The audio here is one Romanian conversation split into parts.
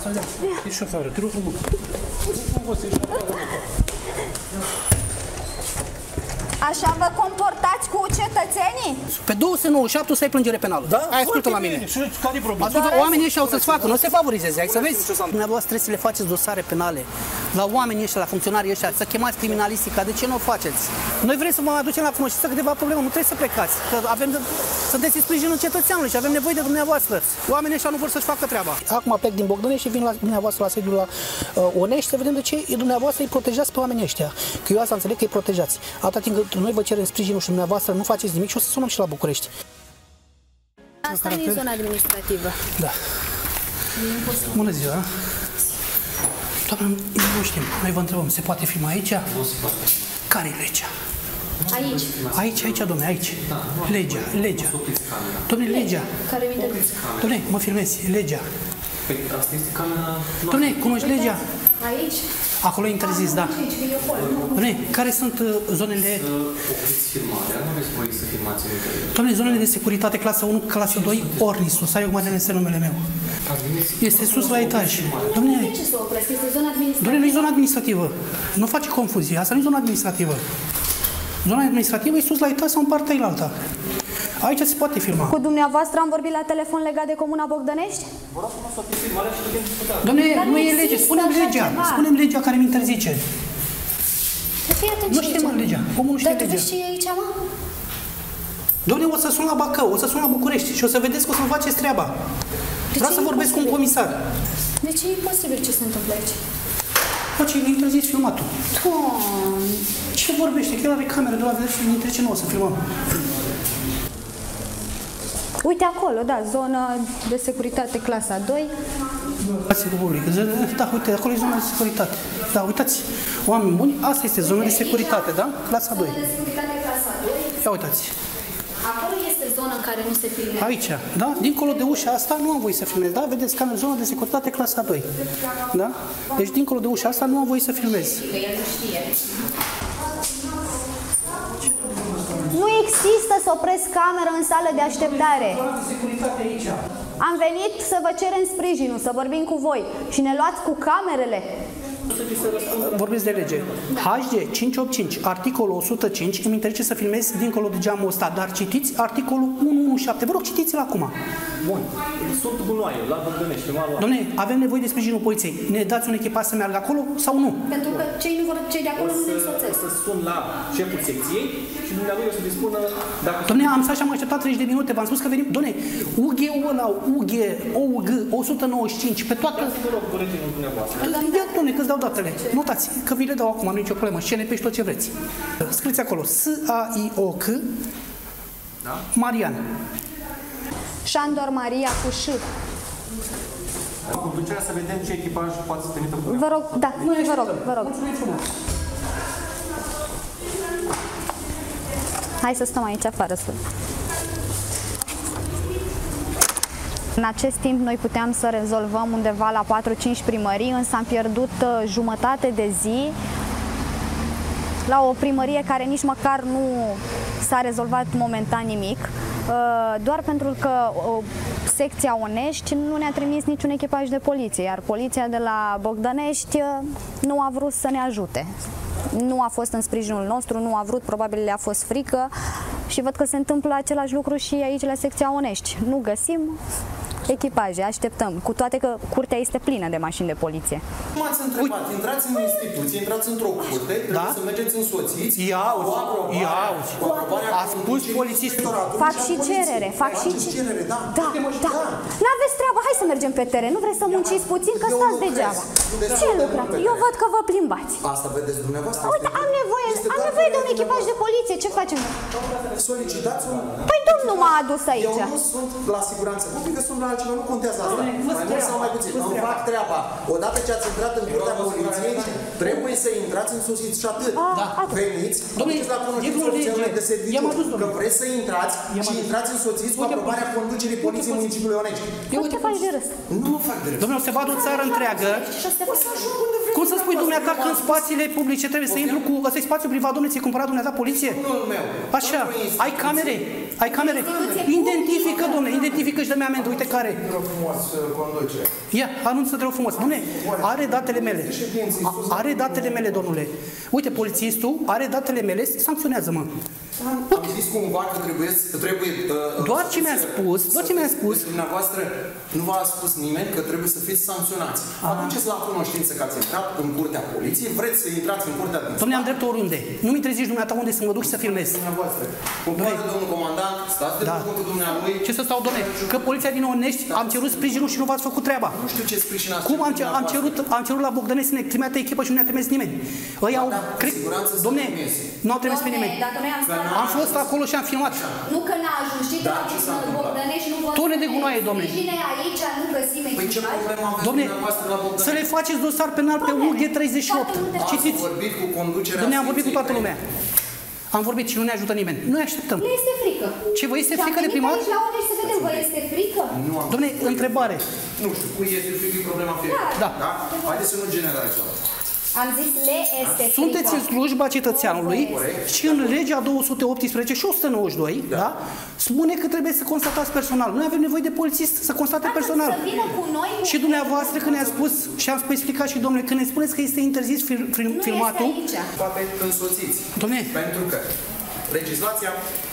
E șoferă, te rog frumos. Așa vă comportați cu cetățenii? Pe 297 să ai plângere penală. Da? Ai ascultă la mine. Care-i problema? Ascultă, oamenii ăștia o să-ți facă, nu o să te favorizeze. Hai să vezi. Dumneavoastră trebuie să le faceți dosare penale la oamenii ăștia, la funcționarii ăștia, să chemați criminalistica. De ce nu o faceți? Noi vrem să vă aducem la cunoștință câteva probleme, nu trebuie să plecați. Că sunteți în sprijinul cetățeanului și avem nevoie de dumneavoastră. Oamenii ăștia nu vor să-și facă treaba. Acum plec din Bogdănești și vin la dumneavoastră la sediul la Onești să vedem de ce dumneavoastră îi protejați pe oamenii ăștia. Că eu asta înțeleg că îi protejați. Atâta timp cât noi vă cerem sprijinul și dumneavoastră nu faceți nimic și o să sunăm și la București. Asta nu e zona administrativă. Da. Bună ziua. Doamne, nu știm. Noi vă întrebăm, se poate filma aici? Nu se poate. Care e legea? Aici. Aici, domne, aici. Legea. Domne, legea. Care mi Domne, mă filmezi, legea. Păi, asta este camera... Domne, cunoști legea? Aici? Acolo e interzis, da. Dom'le, care sunt zonele... Să opriți filmarea, nu aveți voie să filmați în interior. Dom'le, zonele de securitate, clasa 1, clasa 2, Ornisus, ai o mare este numele meu. Este sus la etaj. Dom'le, De ce să o opresc? Este zona administrativă. dom'le, nu e zona administrativă. Nu face confuzie, asta nu e zona administrativă. Zona administrativă e sus la etaj sau în partea ailaltă. Aici se poate filma. Cu dumneavoastră am vorbit la telefon legat de Comuna Bogdănești? Dom'le, nu e lege, spunem legea care mi interzice. Nu știm legea, omul nu știe legea. Dar tu vezi ce e aici, mă? Dom'le, o să sun la Bacău, o să sun la București și o să vedeți că o să-mi faceți treaba. Vreau să vorbesc cu un comisar. De ce e posibil ce se întâmplă aici? Bă, ce e interzis filmatul? Doamne! Ce vorbește? Chiar are cameră de la vedere și ne interzice nouă să filmăm. Uite acolo, da, zona de securitate clasa 2. Da, uite, acolo e zona de securitate. Da, uitați, oameni buni, asta este zona de securitate, da? Clasa 2. Zona de securitate clasa 2. Ia uitați. Acolo este zona în care nu se filmează. Aici, da? Dincolo de ușa asta nu am voie să filmez, da? Vedeți, cameră, zona de securitate clasa 2. Da? Deci dincolo de ușa asta nu am voie să filmez. Nu există să opresc cameră în sală de așteptare. Am venit să vă cerem sprijinul, să vorbim cu voi și ne luați cu camerele. Vorbesc de lege. HD 585, articolul 105, îmi interzice să filmez dincolo de geamul ăsta, dar citiți articolul 117. Vă rog, citiți-l acum. Bun. Sunt gunoaie la Bogdănești. Dom'le, avem nevoie de sprijinul poliției. Ne dați un echipaj să meargă acolo sau nu? Pentru că cei de acolo nu ne însoțesc. O să sun la șeful secției și dumneavoastră o să dispună dacă... Dom'le, am stat și am așteptat 30 de minute, v-am spus că venim. Dom'le, UG-ul ăla, OUG 195, pe toată... Vă rog, buletinul dumneavoastră. Ia, dom'le, că-ți dau datele. Notați, că vi le dau acum, nu e nicio problemă. CNP și tot ce vreți. Scrieți acolo, SAIOC, da? Marian. Șandor Maria cu ș. Conducerea să vedem ce echipaj poate să trimită cu... Vă rog, da, vă rog. Hai să stăm aici afară. În acest timp noi puteam să rezolvăm undeva la 4-5 primării, însă am pierdut jumătate de zi la o primărie care nici măcar nu s-a rezolvat momentan nimic, doar pentru că secția Onești nu ne-a trimis niciun echipaj de poliție, iar poliția de la Bogdănești nu a vrut să ne ajute. Nu a fost în sprijinul nostru, nu a vrut, probabil le-a fost frică și văd că se întâmplă același lucru și aici la secția Onești. Nu găsim echipaje, așteptăm, cu toate că curtea este plină de mașini de poliție. M-ați întrebat, intrați în instituție, intrați într-o curte, trebuie să mergeți însoțiți. Ia a spus polițistul. Fac și cerere, Da. N-aveți treabă, hai să mergem pe teren, nu vreți să munciți puțin, că stați degeaba. Ce lucrați? Eu văd că vă plimbați. Asta vedeți dumneavoastră? Uite, am nevoie de un echipaj de poliție, ce facem? Solicitați un... Păi domnul m-a adus aici. Eu nu sunt la siguranță publică, sunt la altceva, nu contează asta. Mai mult sau mai puțin, îmi fac treaba. Odată ce ați intrat în curtea poliției, trebuie să intrați însoțiți și atât. Veniți, duceți la cunoștință oficialului de serviciu, că vreți să intrați și intrați însoțiți cu aprobarea conducerii poliției municipiului Onești. Nu te faci de râs. Nu mă fac de râs. Domnule, se vadă o țară întreagă. Cum să spui dumneata că în spațiile publice trebuie să intru cu ăsta spațiu privat, domnule, ți-ai cumpărat dumneata poliție? Așa, ai camere, Identifică, domnule, identifică și dă-mi amendă, uite care are. Frumos conduce. Ia, anunță-te rău frumos. Dom'le, are datele mele. Are datele mele, domnule. Uite, polițistul are datele mele, sancționează-mă. Am zis cumva că trebuie doar ce mi-a spus, dumneavoastră nu v-a spus nimeni că trebuie să fiți sancționați. Atunci la cunoștință că ați intrat în curtea poliției, vreți să intrați în curtea de Dom'le, am drept oriunde. Nu mi treziști dumneata unde să mă duc și să filmez. Dumneavoastră. Compară domnul comandant, stați de vorbă cu dumnealui. Ce să stau, dom'le? Că poliția din Onești am cerut sprijinul și nu v-ați făcut treaba. Nu știu ce sprijin ați Cum am cerut la Bogdănești să ne trimită echipă și nu ne-a trimis nimeni. Ăia au... Dom'le, nu au trimis pe nimeni. Am fost acolo și am filmat. Nu că n-a ajuns, știi că la Bogdănești nu vă... Tone de gunoaie, dom'le. Aici nu găsim Păi ce problemă aveți Dom'le, dumneavoastră la Bogdănești? să le faceți dosar penal pe UG38. Citiți. Ați vorbit cu conducerea Dom'le, am vorbit cu toată lumea. Am vorbit și nu ne ajută nimeni. Noi așteptăm. Le este frică. Ce, vă este frică de primar? La unde să vedem, vă este frică? Dom'le, întrebare. Nu știu, cui este frică e problema fiecare. Da. Haideți să nu generalizăm. Am zis, le este frică. Sunteți în slujba cetățeanului și în legea 218 și 192, da? Spune că trebuie să constatați personal. Noi avem nevoie de polițist să constate personal. Să vină cu noi, și dumneavoastră când ne-a spus, și am explicat și domnule, când ne spuneți că este interzis filmatul, poate însoțiți. Dom'le, pentru că legislația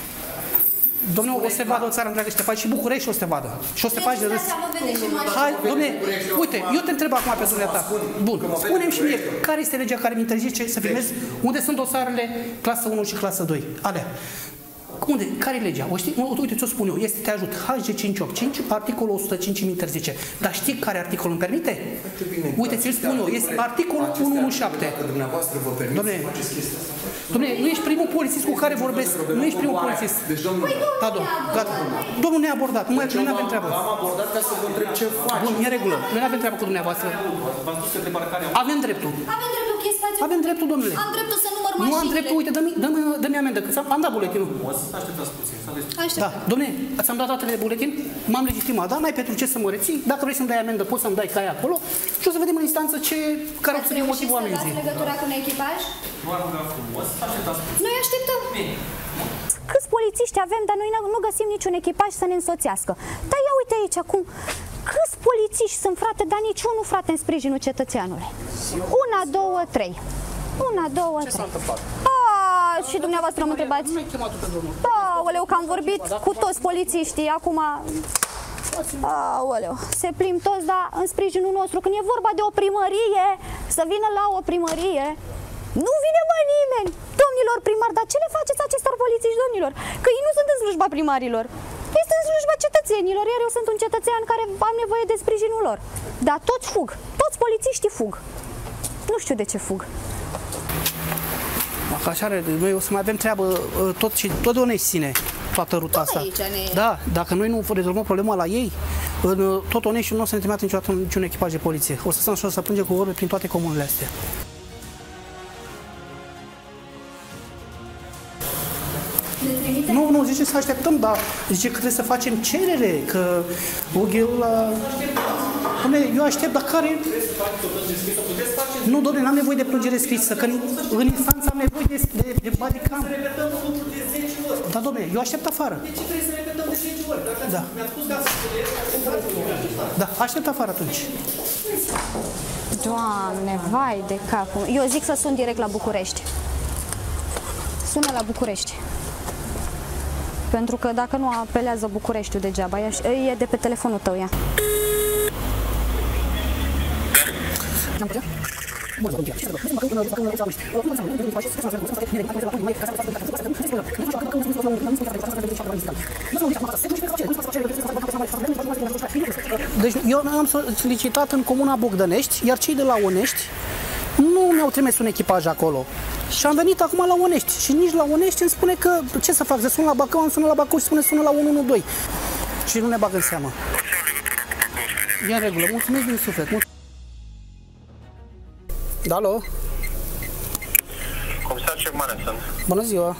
domnule, o să vadă o țară întreagă și te faci și București o să te vadă. Și o să te faci de râs. Hai, dom'le, uite, eu te întreb acum pe dumneata. Bun, spune-mi și mie, care este legea care mi interzice să filmez unde sunt dosarele clasă 1 și clasă 2? Alea. Unde? Care e legea? O știi? Uite, ți-o spun eu. Este, te ajut. HG585, articolul 105 îmi interzice. Dar știi care articol îmi permite? Uite, ți-l spun eu. Este articolul 117. Dom'le, dom'le, nu ești primul polițist cu care vorbesc. Nu ești primul polițist. Deci, domnul, da, domnul, gata. Domnul ne-a abordat. Noi nu avem treabă. am abordat ca să vă întreb ce faci. Bun, e regulă. Noi nu avem treabă cu dumneavoastră. Avem dreptul. Avem dreptul, avem dreptul, domnule. Am dreptul să număr mașinile. Nu am dreptul, uite, dă-mi amendă, că am dat buletinul. Așteptați puțin. Da, dom'le, ți-am dat datele de buletin, m-am legitimat, da? N-ai pentru ce să mă reții. Dacă vrei să-mi dai amendă, poți să-mi dai caia acolo și o să vedem în instanță care o să fie motivul amenzii. Ați legătura cu un echipaj? Vă rog frumos, așteptați puțin. Noi așteptăm. Câți polițiști avem, dar noi nu găsim niciun echipaj să ne însoțească. Dar ia uite aici acum, câți polițiști sunt, frate, dar niciunul, frate, în sprijinul cetățeanului. 1, 2, 3. 1, 2, 3. Ce s-a întâmplat? Și dumneavoastră mă întrebați. Aoleu, că am vorbit cu toți polițiștii, acum... Aoleu, se plimb toți, dar în sprijinul nostru. Când e vorba de o primărie, să vină la o primărie, nu vine nimeni. Domnilor primari, dar ce le faceți acestor polițiști, domnilor? Că ei nu sunt în slujba primarilor. Este în slujba cetățenilor, iar eu sunt un cetățean care am nevoie de sprijinul lor. Dar toți fug, toți polițiștii fug. Nu știu de ce fug. Așa, noi o să mai avem treabă tot de Onești ține toată ruta asta. Da, dacă noi nu rezolvăm problema la ei, în tot Oneștiul nu o să ne trimită niciodată niciun echipaj de poliție. O să stăm și o să plângem cu vorbe prin toate comunele astea. Nu, zice să așteptăm, dar zice că trebuie să facem cerere, că UG-ul la... Eu aștept, dar care... Nu, dom'le, n-am nevoie de plângere scrisă, că în instanță am nevoie de bodycam. Da, dom'le, eu aștept afară. De ce trebuie să repetăm de 10 ori? Dacă mi-ați spus ca să da, aștept afară atunci. Doamne, vai de capul. Eu zic să sun direct la București. Sună la București. Pentru că dacă nu apelează Bucureștiul degeaba, e de pe telefonul tău, ea. Deci eu am solicitat în comuna Bogdănești, iar cei de la Onești nu mi-au trimis un echipaj acolo. Și am venit acum la Onești și nici la Onești îmi spune că ce să fac, să sun la Bacău, am sunat la Bacău și spune sună la 112 și nu ne bag în seamă. E în regulă, mulțumesc din suflet. Da, alo? Comisar Cecmane sunt. Bună ziua!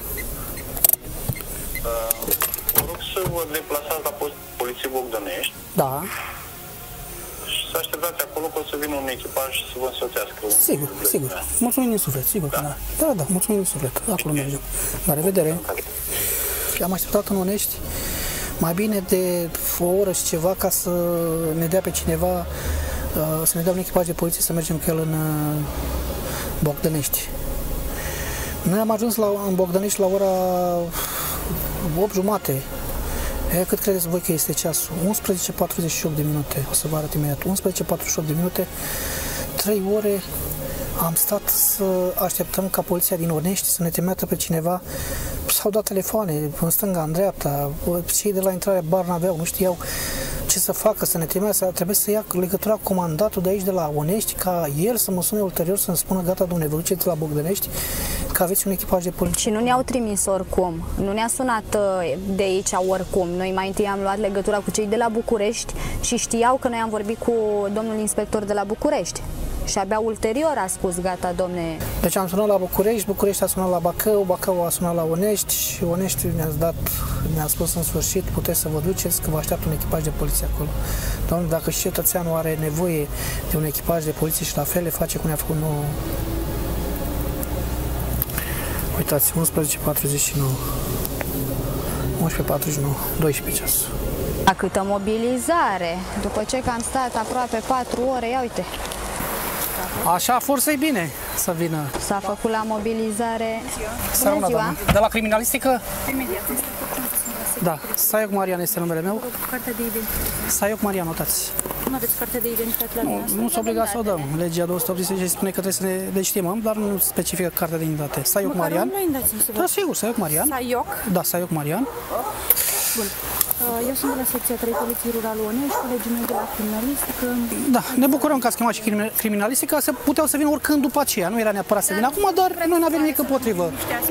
Vă rog să vă deplasați la postul poliției Bogdănești. Da. Și să așteptați acolo că o să vină un echipaj și să vă însoțească. Sigur, sigur. Mulțumim din suflet, sigur că da. Da, mulțumim din suflet. Acolo mergem. La revedere! Am așteptat în Onești mai bine de o oră și ceva ca să ne dea pe cineva, să ne dea un echipaj de poliție să mergem cu el în Bogdănești. Noi am ajuns în Bogdănești la ora 8:30. Cât credeți voi că este ceasul? 11:48 de minute. O să vă arăt imediat. 11:48 de minute, 3 ore am stat să așteptăm ca poliția din Onești să ne trimită pe cineva. S-au dat telefoane în stânga, în dreapta, cei de la intrarea bar n-aveau, nu știau ce să facă, să ne trimită, trebuie să ia legătura cu comandatul de aici, de la Onești, ca el să mă sune ulterior să-mi spună, gata, dom'le, vă duceți la Bogdănești, că aveți un echipaj de poliție. Și nu ne-au trimis oricum, nu ne-a sunat de aici oricum. Noi mai întâi am luat legătura cu cei de la București și știau că noi am vorbit cu domnul inspector de la București. Și abia ulterior a spus, gata, domne. Deci am sunat la București, București a sunat la Bacău, Bacău a sunat la Onești și Onești ne-a spus în sfârșit, puteți să vă duceți, că vă așteaptă un echipaj de poliție acolo. Doamne, dacă și cetățeanul are nevoie de un echipaj de poliție și la fel le face cum ne-a făcut nouă. Uitați, 11:49, 11:49, 12 ceas. La câtă mobilizare, după ce că am stat aproape 4 ore, ia uite. Așa, forță-i bine să vină. S-a făcut la mobilizare. Bună ziua! De la criminalistică? Da, Saiuc Marian este numele meu. Cartea de identitate. Saiuc Marian, notați. Nu aveți cartea de identitate la mine? Nu s-a obligat să o dăm. Legea 285 spune că trebuie să ne legitimăm, dar nu specifică cartea de identitate. Saiuc Marian. Da, sigur, Saiuc Marian. Saiuc? Da, Saiuc Marian. Bun. Eu sunt de la secția 3 Poliție Rurală Onești, colegii mei de la criminalistică. Da, ne bucurăm că ați chemat și criminalistică, să puteau să vină oricând după aceea. Nu era neapărat să vină acum, dar noi nu avem nimic împotrivă.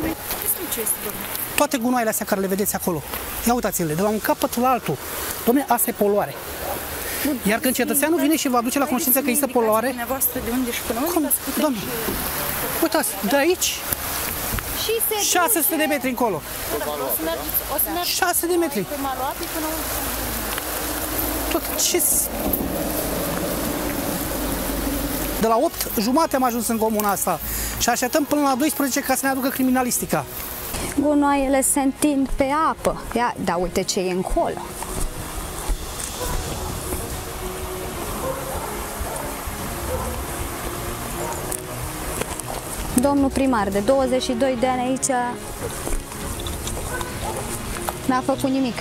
Toate gunoaiele astea care le vedeți acolo, ia uitați-le, de la un capăt la altul. Dom'le, asta e poluare. Iar când cetățeanul vine și vă aduce la cunoștință că există poluare... De unde și până unde? Doamne, uitați, de aici 600 de metri încolo. 600 de metri. Tot ce... De la 8:30 am ajuns în comuna asta și așteptăm până la 12 ca să ne aducă criminalistica. Gunoaiele se întind pe apă. Ia, da, uite ce e încolo. Domnul primar de 22 de ani aici n-a făcut nimic.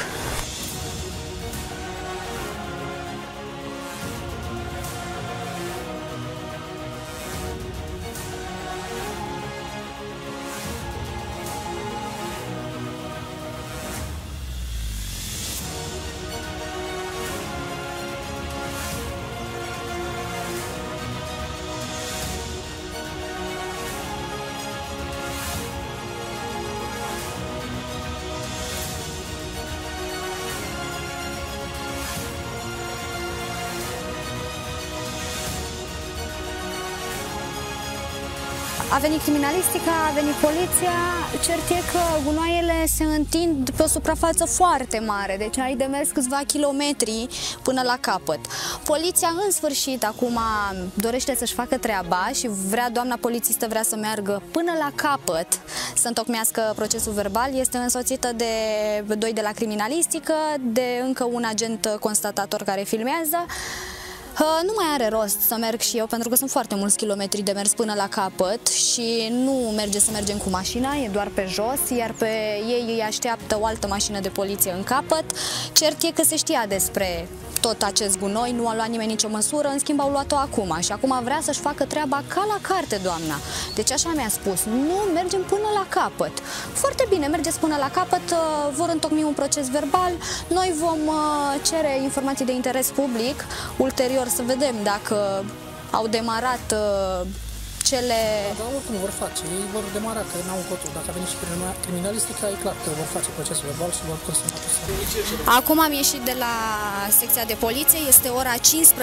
A venit criminalistica, a venit poliția, cert e că gunoaiele se întind pe o suprafață foarte mare, deci ai de mers câțiva kilometri până la capăt. Poliția în sfârșit acum dorește să-și facă treaba și doamna polițistă vrea să meargă până la capăt să întocmească procesul verbal. Este însoțită de 2 de la criminalistică, de încă un agent constatator care filmează. Nu mai are rost să merg și eu, pentru că sunt foarte mulți kilometri de mers până la capăt și nu merge să mergem cu mașina, e doar pe jos, iar pe ei îi așteaptă o altă mașină de poliție în capăt. Cert e că se știa despre tot acest gunoi, nu a luat nimeni nicio măsură, în schimb au luat-o acum și acum vrea să-și facă treaba ca la carte, doamna. Deci așa mi-a spus, nu mergem până la capăt. Foarte bine, mergeți până la capăt, vor întocmi un proces verbal, noi vom cere informații de interes public, ulterior să vedem dacă au demarat cele... Dar oricum vor face, ei vor demara, că n-au încotro. Dacă a venit și criminalistica, e clar că vor face procesul verbal și vor consuma. Acum am ieșit de la secția de poliție, este ora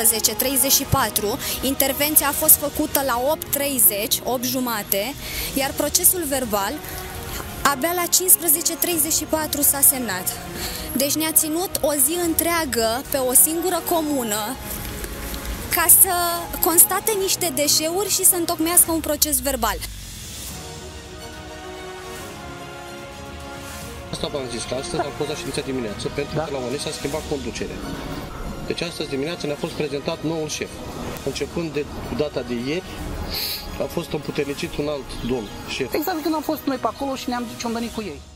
15:34, intervenția a fost făcută la 8:30, 8:30, iar procesul verbal abia la 15:34 s-a semnat. Deci ne-a ținut o zi întreagă pe o singură comună ca să constate niște deșeuri și să întocmească un proces verbal. Asta v-am zis, că astăzi am fost la ședința dimineață, pentru că la ONE s-a schimbat conducerea. Deci astăzi dimineață ne-a fost prezentat noul șef. Începând de data de ieri, a fost împuternicit un alt domn șef. Exact când am fost noi pe acolo și ne-am venit cu ei.